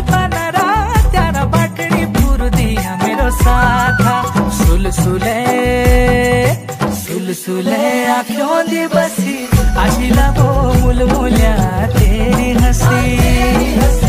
बनरा त्यारा बाटड़ी पूर दिया मेरो साथा सुलसुले सुलसुले आँखों दी बसी आशिला वो मुलमुलिया तेरी हंसी